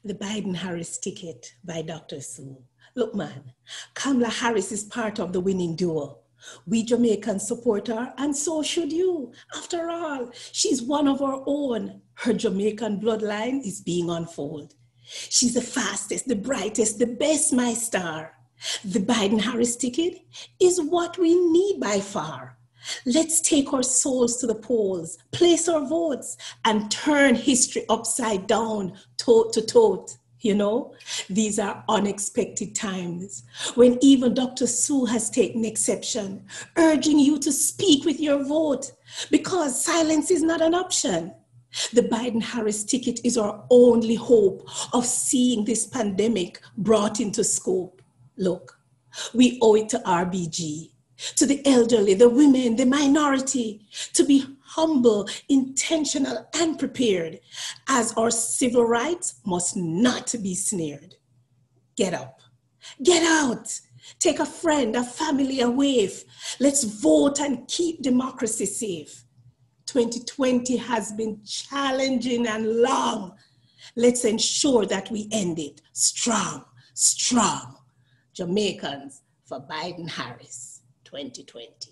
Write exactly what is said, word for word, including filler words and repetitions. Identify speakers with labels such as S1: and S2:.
S1: The Biden-Harris ticket by Doctor Sue. Look, man, Kamala Harris is part of the winning duo. We Jamaicans support her, and so should you. After all, she's one of our own. Her Jamaican bloodline is being unfolded. She's the fastest, the brightest, the best, my star. The Biden-Harris ticket is what we need by far. Let's take our souls to the polls, place our votes, and turn history upside down, toe to toe. You know, these are unexpected times when even Doctor Sue has taken exception, urging you to speak with your vote because silence is not an option. The Biden-Harris ticket is our only hope of seeing this pandemic brought into scope. Look, we owe it to R B G, to the elderly, the women, the minority, to be humble, intentional, and prepared, as our civil rights must not be sneered. Get up, get out, take a friend, a family, a wave. Let's vote and keep democracy safe. twenty twenty has been challenging and long. Let's ensure that we end it strong, strong. Jamaicans for Biden-Harris twenty twenty.